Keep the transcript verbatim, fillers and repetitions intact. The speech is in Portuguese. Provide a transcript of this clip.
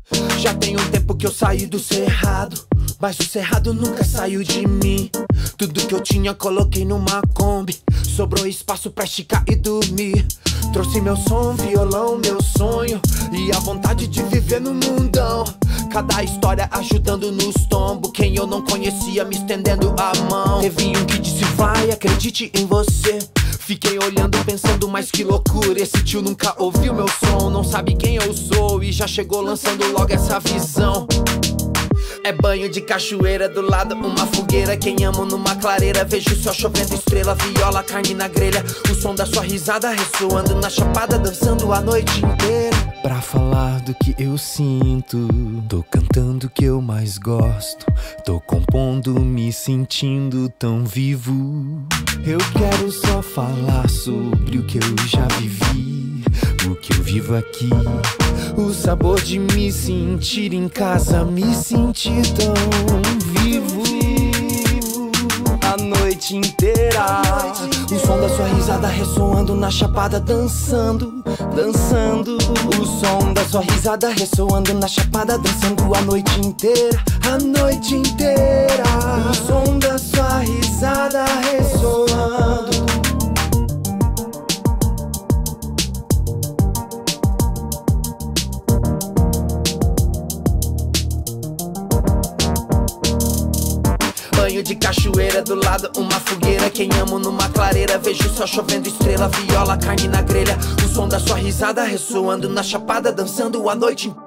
Já tem um tempo que eu saí do cerrado, mas o cerrado nunca saiu de mim. Tudo que eu tinha coloquei numa Kombi, sobrou espaço pra esticar e dormir. Trouxe meu som, violão, meu sonho e a vontade de viver no mundão. Cada história ajudando nos tombos, quem eu não conhecia me estendendo a mão. Teve um que disse vai, acredite em você. Fiquei olhando pensando, mas que loucura. Esse tio nunca ouviu meu som, não sabe quem eu sou e já chegou lançando logo essa visão. É banho de cachoeira, do lado uma fogueira. Quem amo numa clareira, vejo o céu chovendo, estrela, viola, carne na grelha. O som da sua risada ressoando na chapada, dançando a noite inteira. Pra falar do que eu sinto, tô cantando o que eu mais gosto, tô compondo, me sentindo tão vivo. Eu quero só falar sobre o que eu já vivi, o que eu vivo aqui, o sabor de me sentir em casa, me sentir tão vivo a noite inteira. O som da sua risada ressoando na chapada, dançando, dançando. O som da sua risada ressoando na chapada, dançando a noite inteira, a noite inteira. O som da sua risada ressoando. Banho de cachoeira, do lado uma fogueira. Quem amo numa clareira, vejo o céu chovendo, estrela, viola, carne na grelha. O som da sua risada ressoando na chapada, dançando a noite inteira.